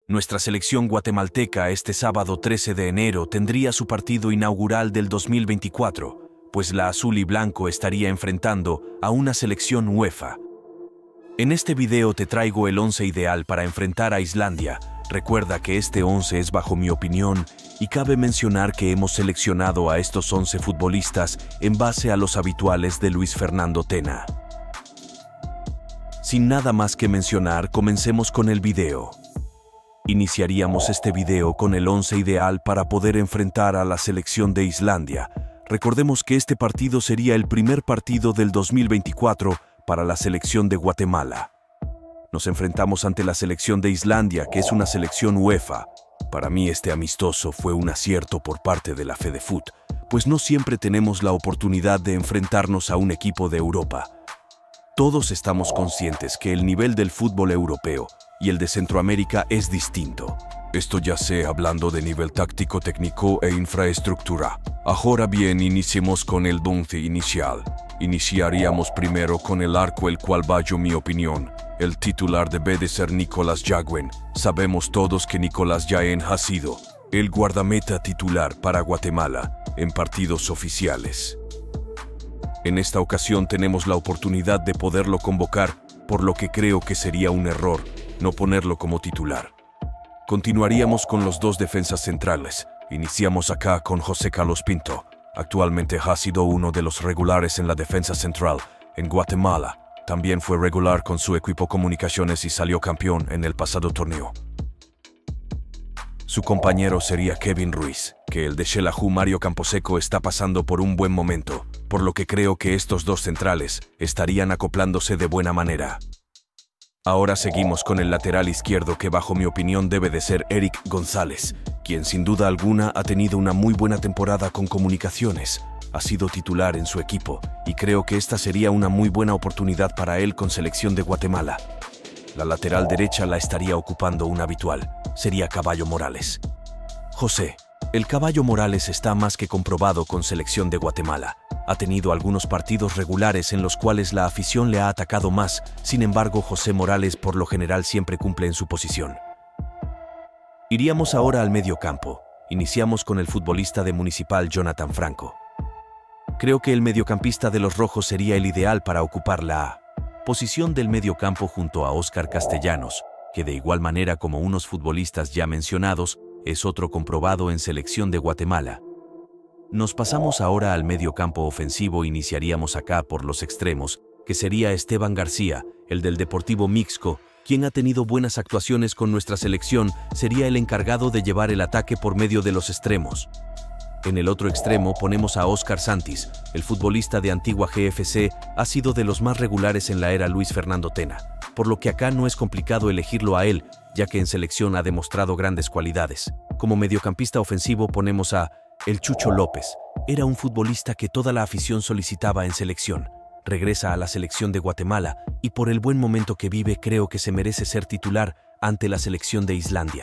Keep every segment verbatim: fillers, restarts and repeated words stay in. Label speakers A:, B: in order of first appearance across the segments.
A: Nuestra selección guatemalteca este sábado trece de enero tendría su partido inaugural del dos mil veinticuatro, pues la azul y blanco estaría enfrentando a una selección UEFA. En este video te traigo el once ideal para enfrentar a Islandia. Recuerda que este once es bajo mi opinión y cabe mencionar que hemos seleccionado a estos once futbolistas en base a los habituales de Luis Fernando Tena. Sin nada más que mencionar, comencemos con el video. Iniciaríamos este video con el once ideal para poder enfrentar a la selección de Islandia. Recordemos que este partido sería el primer partido del dos mil veinticuatro para la selección de Guatemala. Nos enfrentamos ante la selección de Islandia, que es una selección UEFA. Para mí este amistoso fue un acierto por parte de la FedeFut, pues no siempre tenemos la oportunidad de enfrentarnos a un equipo de Europa. Todos estamos conscientes que el nivel del fútbol europeo y el de Centroamérica es distinto. Esto ya sea hablando de nivel táctico, técnico e infraestructura. Ahora bien, iniciemos con el once inicial. Iniciaríamos primero con el arco, el cual bajo mi opinión. El titular debe de ser Nicolás Yaguén. Sabemos todos que Nicolás Yaguén ha sido el guardameta titular para Guatemala en partidos oficiales. En esta ocasión tenemos la oportunidad de poderlo convocar, por lo que creo que sería un error no ponerlo como titular. Continuaríamos con los dos defensas centrales. Iniciamos acá con José Carlos Pinto. Actualmente ha sido uno de los regulares en la defensa central en Guatemala. También fue regular con su equipo Comunicaciones y salió campeón en el pasado torneo. Su compañero sería Kevin Ruiz, que el de Xelajú Mario Camposeco está pasando por un buen momento, por lo que creo que estos dos centrales estarían acoplándose de buena manera. Ahora seguimos con el lateral izquierdo, que bajo mi opinión debe de ser Eric González, quien sin duda alguna ha tenido una muy buena temporada con Comunicaciones. Ha sido titular en su equipo y creo que esta sería una muy buena oportunidad para él con selección de Guatemala. La lateral derecha la estaría ocupando un habitual, sería Caballo Morales. José, el Caballo Morales está más que comprobado con selección de Guatemala. Ha tenido algunos partidos regulares en los cuales la afición le ha atacado más, sin embargo José Morales por lo general siempre cumple en su posición. Iríamos ahora al medio campo. Iniciamos con el futbolista de Municipal Jonathan Franco. Creo que el mediocampista de los rojos sería el ideal para ocupar la posición del mediocampo junto a Óscar Castellanos, que de igual manera como unos futbolistas ya mencionados, es otro comprobado en selección de Guatemala. Nos pasamos ahora al mediocampo ofensivo. Iniciaríamos acá por los extremos, que sería Esteban García, el del Deportivo Mixco, quien ha tenido buenas actuaciones con nuestra selección, sería el encargado de llevar el ataque por medio de los extremos. En el otro extremo ponemos a Óscar Santis, el futbolista de Antigua G F C, ha sido de los más regulares en la era Luis Fernando Tena, por lo que acá no es complicado elegirlo a él, ya que en selección ha demostrado grandes cualidades. Como mediocampista ofensivo ponemos a El Chucho López. Era un futbolista que toda la afición solicitaba en selección. Regresa a la selección de Guatemala y por el buen momento que vive creo que se merece ser titular ante la selección de Islandia.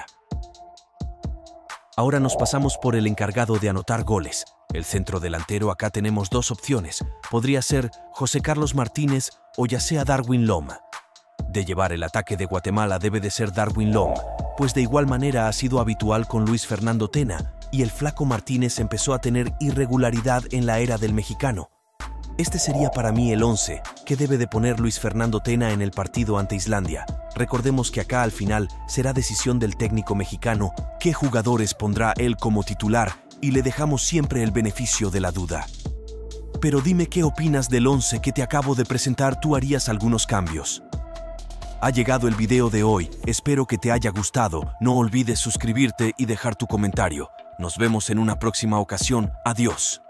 A: Ahora nos pasamos por el encargado de anotar goles. El centro delantero, acá tenemos dos opciones. Podría ser José Carlos Martínez o ya sea Darwin Lom. De llevar el ataque de Guatemala debe de ser Darwin Lom, pues de igual manera ha sido habitual con Luis Fernando Tena y el flaco Martínez empezó a tener irregularidad en la era del mexicano. Este sería para mí el once que debe de poner Luis Fernando Tena en el partido ante Islandia. Recordemos que acá al final será decisión del técnico mexicano qué jugadores pondrá él como titular y le dejamos siempre el beneficio de la duda. Pero dime qué opinas del once que te acabo de presentar. ¿Tú harías algunos cambios? Ha llegado el video de hoy, espero que te haya gustado. No olvides suscribirte y dejar tu comentario. Nos vemos en una próxima ocasión. Adiós.